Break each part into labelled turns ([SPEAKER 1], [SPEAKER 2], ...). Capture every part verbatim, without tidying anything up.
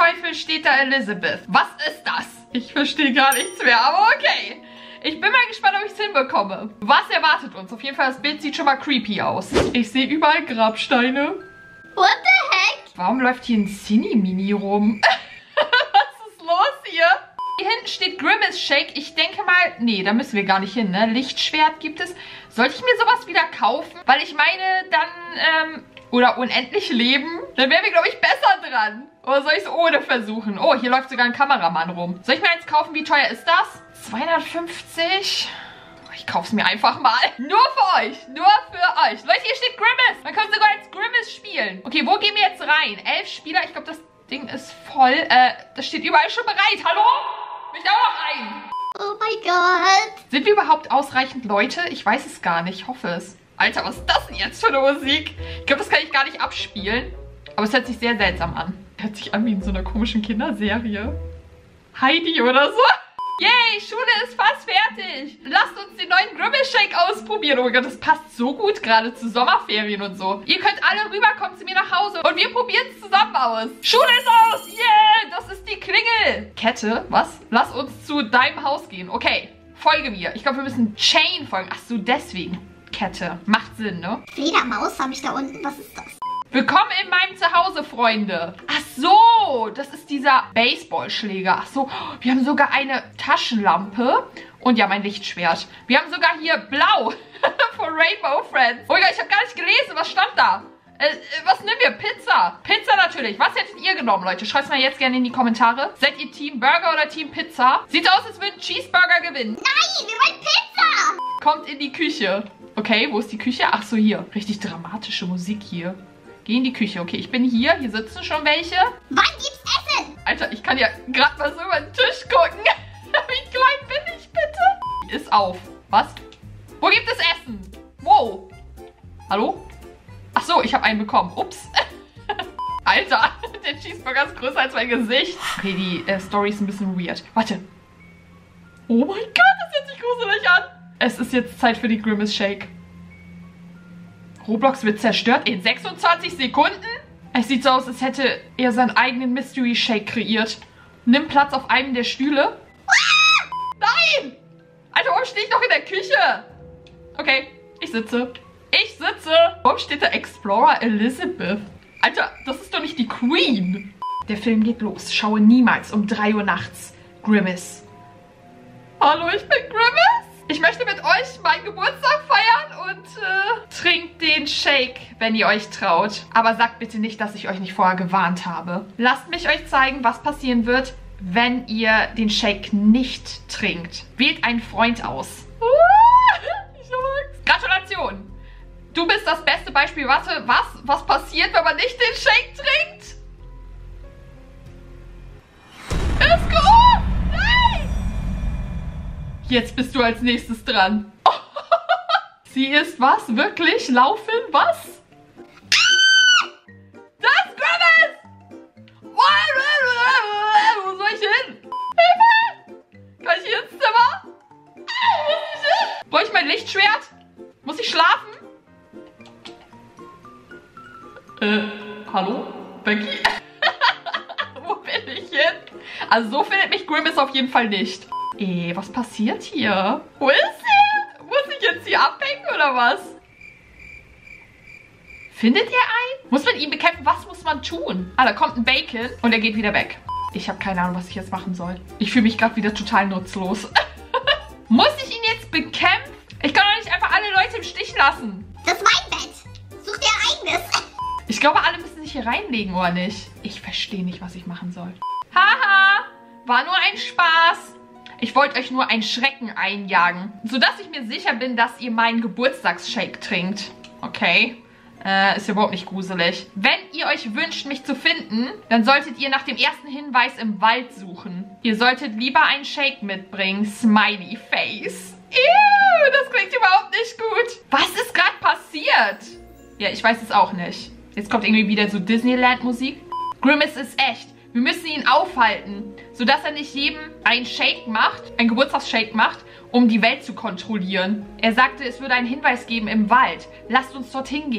[SPEAKER 1] Teufel steht da Elizabeth? Was ist das? Ich verstehe gar nichts mehr, aber okay. Ich bin mal gespannt, ob ich es hinbekomme. Was erwartet uns? Auf jeden Fall, das Bild sieht schon mal creepy aus. Ich sehe überall Grabsteine.
[SPEAKER 2] What the heck?
[SPEAKER 1] Warum läuft hier ein Cine-Mini rum? Was ist los hier? Hier hinten steht Grimace Shake. Ich denke mal, nee, da müssen wir gar nicht hin, ne? Lichtschwert gibt es. Sollte ich mir sowas wieder kaufen? Weil ich meine, dann, ähm, oder unendlich leben, dann wären wir, glaube ich, besser dran. Oder soll ich es ohne versuchen? Oh, hier läuft sogar ein Kameramann rum. Soll ich mir eins kaufen? Wie teuer ist das? zweihundertfünfzig. Ich kauf's mir einfach mal. Nur für euch. Nur für euch. Leute, hier steht Grimace. Man kann sogar als Grimace spielen. Okay, wo gehen wir jetzt rein? Elf Spieler. Ich glaube, das Ding ist voll. Äh, das steht überall schon bereit. Hallo? Will ich auch noch rein?
[SPEAKER 2] Oh mein Gott.
[SPEAKER 1] Sind wir überhaupt ausreichend Leute? Ich weiß es gar nicht. Ich hoffe es. Alter, was ist das denn jetzt für eine Musik? Ich glaube, das kann ich gar nicht abspielen. Aber es hört sich sehr seltsam an. Hört sich an wie in so einer komischen Kinderserie. Heidi oder so. Yay, Schule ist fast fertig. Lasst uns den neuen Grimace Shake ausprobieren. Oh mein Gott, das passt so gut gerade zu Sommerferien und so. Ihr könnt alle rüberkommen zu mir nach Hause und wir probieren es zusammen aus. Schule ist aus. Yeah, das ist die Klingel. Kette, was? Lass uns zu deinem Haus gehen. Okay, folge mir. Ich glaube, wir müssen Chain folgen. Ach so, deswegen. Kette. Macht Sinn, ne?
[SPEAKER 2] Fledermaus habe ich da unten. Was ist das?
[SPEAKER 1] Willkommen in meinem Zuhause, Freunde. Ach so, das ist dieser Baseballschläger. Ach so, wir haben sogar eine Taschenlampe und ja, mein Lichtschwert. Wir haben sogar hier blau von Rainbow Friends. Oh Gott, ich habe gar nicht gelesen, was stand da? Äh, was nehmen wir? Pizza. Pizza natürlich. Was hättet ihr genommen, Leute? Schreibt es mal jetzt gerne in die Kommentare. Seid ihr Team Burger oder Team Pizza? Sieht aus, als würden Cheeseburger gewinnen.
[SPEAKER 2] Nein, wir wollen Pizza.
[SPEAKER 1] Kommt in die Küche. Okay, wo ist die Küche? Ach so, hier. Richtig dramatische Musik hier. Geh in die Küche. Okay, ich bin hier. Hier sitzen schon welche.
[SPEAKER 2] Wann gibt's Essen?
[SPEAKER 1] Alter, ich kann ja gerade mal so über den Tisch gucken. Wie klein bin ich, bitte? Ist auf. Was? Wo gibt es Essen? Wo? Hallo? Ach so, ich habe einen bekommen. Ups. Alter, der Cheeseburger ist größer als mein Gesicht. Okay, die äh, Story ist ein bisschen weird. Warte. Oh mein Gott, das hört sich gruselig an. Es ist jetzt Zeit für die Grimace Shake. Roblox wird zerstört in sechsundzwanzig Sekunden? Es sieht so aus, als hätte er seinen eigenen Mystery Shake kreiert. Nimm Platz auf einem der Stühle. Ah! Nein! Alter, warum stehe ich noch in der Küche? Okay, ich sitze. Ich sitze. Warum steht da Explorer Elizabeth? Alter, das ist doch nicht die Queen. Der Film geht los. Schaue niemals um drei Uhr nachts. Grimace. Hallo, ich bin Grimace. Ich möchte mit euch meinen Geburtstag feiern und äh, trinkt den Shake, wenn ihr euch traut. Aber sagt bitte nicht, dass ich euch nicht vorher gewarnt habe. Lasst mich euch zeigen, was passieren wird, wenn ihr den Shake nicht trinkt. Wählt einen Freund aus. Ich hab Angst. Gratulation. Du bist das beste Beispiel. Warte, was? Was passiert, wenn man nicht den Shake trinkt? Ist gut! Nein! Jetzt bist du als nächstes dran. Sie ist was? Wirklich? Laufen? Was? Das ist Grimace! Wo soll ich hin? Hilfe! Kann ich hier ins Zimmer? Wo muss ich hin? Brauche ich mein Lichtschwert? Muss ich schlafen? Äh, hallo? Becky? Wo bin ich hin? Also so findet mich Grimace auf jeden Fall nicht. Ey, was passiert hier? Wo ist sie? Muss ich jetzt hier abhängen oder was? Findet ihr einen? Muss man ihn bekämpfen? Was muss man tun? Ah, da kommt ein Bacon und er geht wieder weg. Ich habe keine Ahnung, was ich jetzt machen soll. Ich fühle mich gerade wieder total nutzlos. Muss ich ihn jetzt bekämpfen? Ich kann doch nicht einfach alle Leute im Stich lassen.
[SPEAKER 2] Das ist mein Bett. Such dir ein eigenes.
[SPEAKER 1] Ich glaube, alle müssen sich hier reinlegen, oder nicht? Ich verstehe nicht, was ich machen soll. Haha, war nur ein Spaß. Ich wollte euch nur einen Schrecken einjagen, sodass ich mir sicher bin, dass ihr meinen Geburtstagsshake trinkt. Okay, äh, ist überhaupt nicht gruselig. Wenn ihr euch wünscht, mich zu finden, dann solltet ihr nach dem ersten Hinweis im Wald suchen. Ihr solltet lieber einen Shake mitbringen. Smiley Face. Ew, das klingt überhaupt nicht gut. Was ist gerade passiert? Ja, ich weiß es auch nicht. Jetzt kommt irgendwie wieder so Disneyland-Musik. Grimace ist echt. Wir müssen ihn aufhalten, sodass er nicht jedem einen Shake macht, einen Geburtstagsshake macht, um die Welt zu kontrollieren. Er sagte, es würde einen Hinweis geben im Wald. Lasst uns dorthin gehen.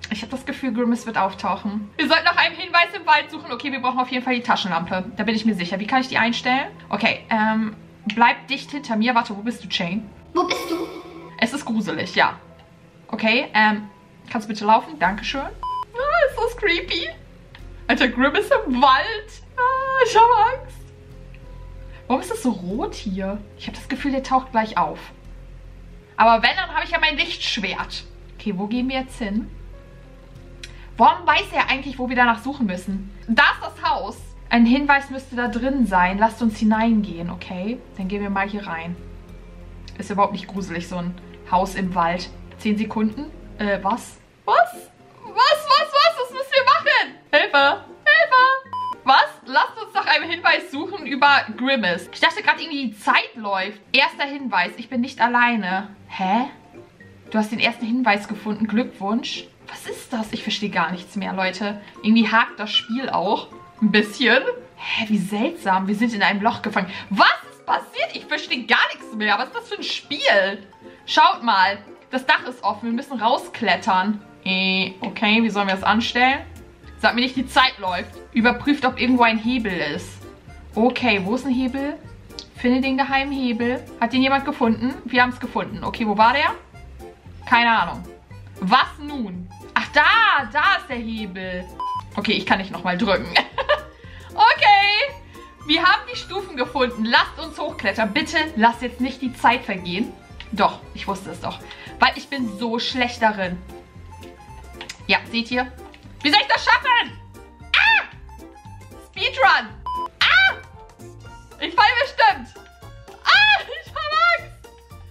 [SPEAKER 1] Ich habe das Gefühl, Grimace wird auftauchen. Wir sollten nach einem Hinweis im Wald suchen. Okay, wir brauchen auf jeden Fall die Taschenlampe. Da bin ich mir sicher. Wie kann ich die einstellen? Okay, ähm, bleib dicht hinter mir. Warte, wo bist du, Jane?
[SPEAKER 2] Wo bist du?
[SPEAKER 1] Es ist gruselig, ja. Okay, ähm, kannst du bitte laufen? Dankeschön. Ah, ist das creepy. Alter, Grimace im Wald. Ah, ich habe Angst. Warum ist das so rot hier? Ich habe das Gefühl, der taucht gleich auf. Aber wenn, dann habe ich ja mein Lichtschwert. Okay, wo gehen wir jetzt hin? Warum weiß er eigentlich, wo wir danach suchen müssen? Da ist das Haus. Ein Hinweis müsste da drin sein. Lasst uns hineingehen, okay? Dann gehen wir mal hier rein. Ist überhaupt nicht gruselig, so ein Haus im Wald. Zehn Sekunden? Äh, was? Was? Was, was, was? Was müssen wir machen? Hilfe! Hilfe! Was? Lasst uns nach einem Hinweis suchen über Grimace. Ich dachte gerade irgendwie, die Zeit läuft. Erster Hinweis. Ich bin nicht alleine. Hä? Du hast den ersten Hinweis gefunden. Glückwunsch. Was ist das? Ich verstehe gar nichts mehr, Leute. Irgendwie hakt das Spiel auch ein bisschen. Hä, wie seltsam. Wir sind in einem Loch gefangen. Was ist passiert? Ich verstehe gar nichts mehr. Was ist das für ein Spiel? Schaut mal. Das Dach ist offen. Wir müssen rausklettern. Äh, okay, wie sollen wir das anstellen? Sag mir nicht, die Zeit läuft. Überprüft, ob irgendwo ein Hebel ist. Okay, wo ist ein Hebel? Finde den geheimen Hebel. Hat den jemand gefunden? Wir haben es gefunden. Okay, wo war der? Keine Ahnung. Was nun? Ach, da! Da ist der Hebel. Okay, ich kann nicht nochmal drücken. Okay. Wir haben die Stufen gefunden. Lasst uns hochklettern. Bitte lasst jetzt nicht die Zeit vergehen. Doch, ich wusste es doch. Weil ich bin so schlecht darin. Ja, seht ihr? Wie soll ich das schaffen? Ah! Speedrun! Ah! Ich falle bestimmt. Ah! Ich habe Angst.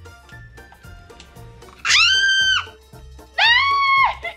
[SPEAKER 1] Nein!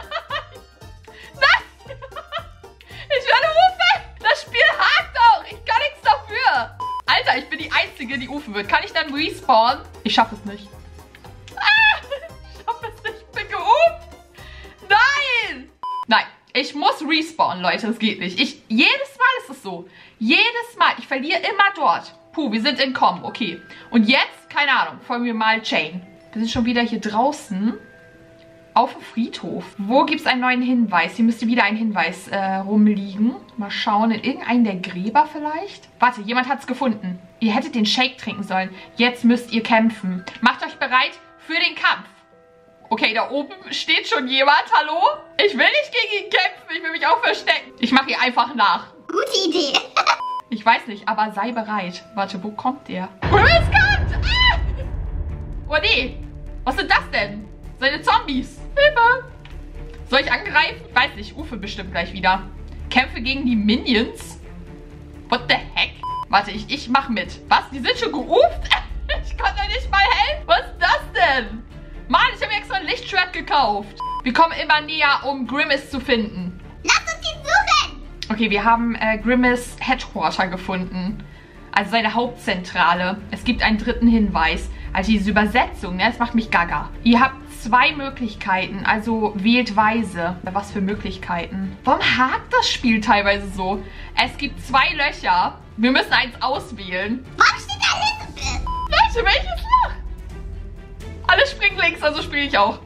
[SPEAKER 1] Nein! Nein! Ich werde rufen! Das Spiel hakt auch! Ich kann nichts dafür! Alter, ich bin die Einzige, die rufen wird. Kann ich dann respawnen? Ich schaffe es nicht. Ah! Ich schaffe es nicht. Ich bin gerufen! Nein! Nein, ich muss respawnen, Leute. Das geht nicht. Ich, jedes Mal ist es so. Jedes Mal. Ich verliere immer dort. Puh, wir sind entkommen. Okay. Und jetzt, keine Ahnung, folgen wir mal Jane. Wir sind schon wieder hier draußen. Auf dem Friedhof. Wo gibt es einen neuen Hinweis? Hier müsste wieder ein Hinweis äh, rumliegen. Mal schauen. In irgendeinen der Gräber vielleicht? Warte, jemand hat es gefunden. Ihr hättet den Shake trinken sollen. Jetzt müsst ihr kämpfen. Macht euch bereit für den Kampf. Okay, da oben steht schon jemand. Hallo? Ich will nicht gegen ihn kämpfen. Ich will mich auch verstecken. Ich mache ihr einfach nach.
[SPEAKER 2] Gute Idee.
[SPEAKER 1] Ich weiß nicht, aber sei bereit. Warte, wo kommt der? Grimace kommt! Ah! Oh nee. Was sind das denn? Seine Zombies. Hilfe. Soll ich angreifen? Ich weiß nicht. Ufe bestimmt gleich wieder. Kämpfe gegen die Minions? What the heck? Warte, ich, ich mach mit. Was? Die sind schon geuft? Ich kann doch nicht mal helfen. Was ist das denn? Mann, ich habe mir extra ein Lichtschwert gekauft. Wir kommen immer näher, um Grimace zu finden.
[SPEAKER 2] Lass uns ihn suchen.
[SPEAKER 1] Okay, wir haben äh, Grimace Headquarter gefunden. Also seine Hauptzentrale. Es gibt einen dritten Hinweis. Also diese Übersetzung, ne, das macht mich gaga. Ihr habt zwei Möglichkeiten, also wählt weise. Was für Möglichkeiten? Warum hakt das Spiel teilweise so? Es gibt zwei Löcher. Wir müssen eins auswählen.
[SPEAKER 2] Warum steht da Elizabeth?
[SPEAKER 1] Leute, welches Loch? Alle springen links, also spiele ich auch.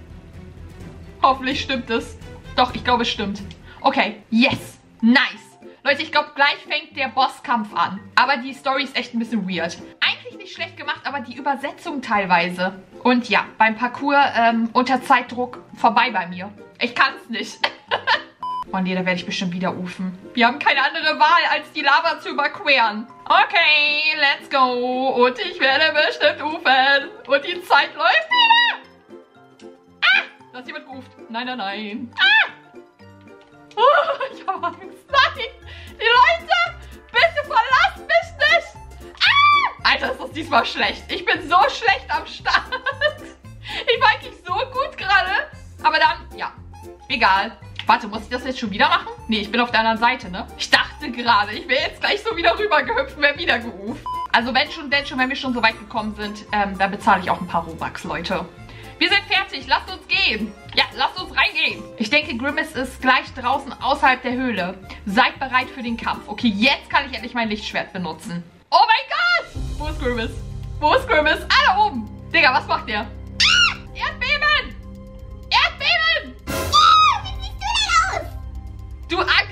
[SPEAKER 1] Hoffentlich stimmt es. Doch, ich glaube, es stimmt. Okay, yes, nice. Leute, ich glaube, gleich fängt der Bosskampf an. Aber die Story ist echt ein bisschen weird. Eigentlich nicht schlecht gemacht, aber die Übersetzung teilweise. Und ja, beim Parcours ähm, unter Zeitdruck vorbei bei mir. Ich kann es nicht. Oh nee, da werde ich bestimmt wieder ufen. Wir haben keine andere Wahl, als die Lava zu überqueren. Okay, let's go. Und ich werde bestimmt ufen. Und die Zeit läuft wieder. Ah, da ist jemand gerufen. Nein, nein, nein. Ah! Oh, ich habe Angst. Nein, die Leute, bitte verlasst mich nicht. Ah! Alter, ist das diesmal schlecht. Ich bin so schlecht am Start. Ich war eigentlich so gut gerade. Aber dann, ja, egal. Warte, muss ich das jetzt schon wieder machen? Nee, ich bin auf der anderen Seite, ne? Ich dachte gerade, ich wäre jetzt gleich so wieder rüber gehüpft und wäre wieder gerufen. Also wenn schon, denn schon, wenn wir schon so weit gekommen sind, ähm, dann bezahle ich auch ein paar Robux, Leute. Wir sind fertig, lasst uns gehen. Ja, lasst uns reingehen. Ich denke, Grimace ist gleich draußen außerhalb der Höhle. Seid bereit für den Kampf. Okay, jetzt kann ich endlich mein Lichtschwert benutzen. Oh mein Gott! Wo ist Grimace? Wo ist Grimace? Ah, da oben. Digga, was macht der? Ah! Erdbeben! Erdbeben!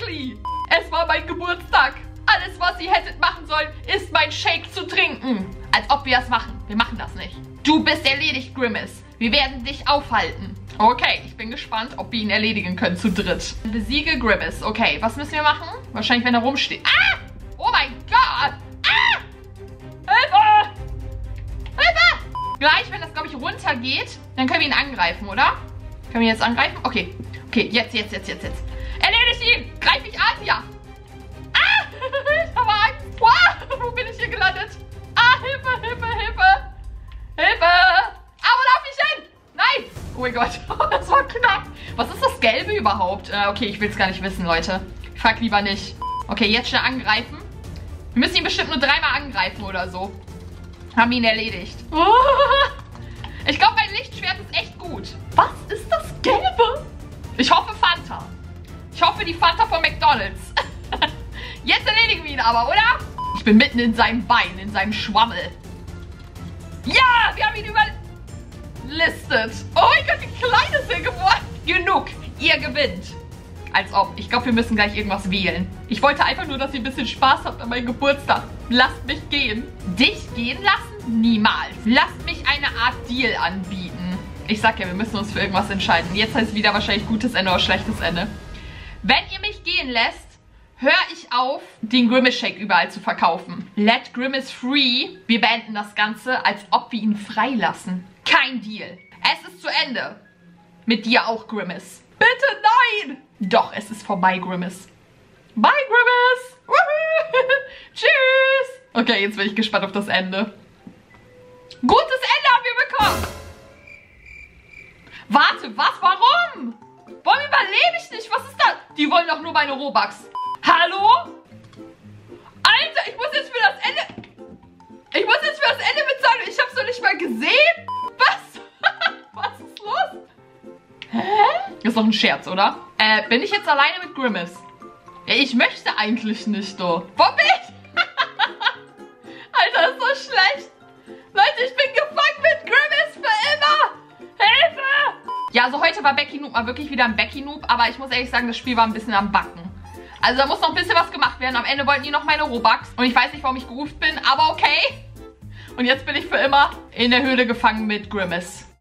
[SPEAKER 1] Exactly. Es war mein Geburtstag. Alles, was ihr hättet machen sollen, ist mein Shake zu trinken. Als ob wir das machen. Wir machen das nicht. Du bist erledigt, Grimace. Wir werden dich aufhalten. Okay, ich bin gespannt, ob wir ihn erledigen können zu dritt. Besiege Grimace. Okay, was müssen wir machen? Wahrscheinlich, wenn er rumsteht. Ah! Oh mein Gott! Ah! Hilfe! Hilfe! Gleich, wenn das, glaube ich, runtergeht, dann können wir ihn angreifen, oder? Können wir ihn jetzt angreifen? Okay. Okay, jetzt, jetzt, jetzt, jetzt, jetzt. Erledigt ihn! Greif mich an, ja! Ah! Ich habe Angst. Wow! Wo bin ich hier gelandet? Ah, Hilfe, Hilfe, Hilfe! Hilfe! Ah, wo lauf ich hin? Nein! Oh mein Gott, das war knapp. Was ist das Gelbe überhaupt? Äh, okay, ich will es gar nicht wissen, Leute. Ich frag lieber nicht. Okay, jetzt schnell angreifen. Wir müssen ihn bestimmt nur dreimal angreifen oder so. Haben ihn erledigt. Ich glaube, mein Lichtschwert ist echt gut. Was ist das Gelbe? Ich hoffe Fanta. Ich hoffe die Fanta von McDonald's. Jetzt erledigen wir ihn aber, oder? Ich bin mitten in seinem Bein, in seinem Schwammel. Ja, wir haben ihn überlistet. Oh mein Gott, wie klein ist er geworden. Genug, ihr gewinnt. Als ob. Ich glaube, wir müssen gleich irgendwas wählen. Ich wollte einfach nur, dass ihr ein bisschen Spaß habt an meinem Geburtstag. Lasst mich gehen. Dich gehen lassen? Niemals. Lasst mich eine Art Deal anbieten. Ich sag ja, wir müssen uns für irgendwas entscheiden. Jetzt heißt es wieder wahrscheinlich gutes Ende oder schlechtes Ende. Wenn ihr mich gehen lässt, höre ich auf, den Grimace Shake überall zu verkaufen. Let Grimace free. Wir beenden das Ganze, als ob wir ihn freilassen. Kein Deal. Es ist zu Ende. Mit dir auch, Grimace. Bitte nein! Doch, es ist vorbei, Grimace. Bye, Grimace! Woohoo! Tschüss! Okay, jetzt bin ich gespannt auf das Ende. Gutes Ende haben wir bekommen! Warte, was? Warum? Warum überlebe ich nicht? Was ist das? Die wollen doch nur meine Robux. Hallo? Alter, ich muss jetzt für das Ende... Ich muss jetzt für das Ende bezahlen. Ich hab's doch nicht mal gesehen. Was? Was ist los? Hä? Ist doch ein Scherz, oder? Äh, bin ich jetzt alleine mit Grimace? Ja, ich möchte eigentlich nicht, doch. Wo bin ich? Alter, das ist so schlecht. Leute, ich bin gefangen mit Grimace für immer. Hilfe! Ja, also heute war Becky Noob mal wirklich wieder ein Becky Noob, aber ich muss ehrlich sagen, das Spiel war ein bisschen am Backen. Also da muss noch ein bisschen was gemacht werden. Am Ende wollten die noch meine Robux. Und ich weiß nicht, warum ich gerufen bin, aber okay. Und jetzt bin ich für immer in der Höhle gefangen mit Grimace.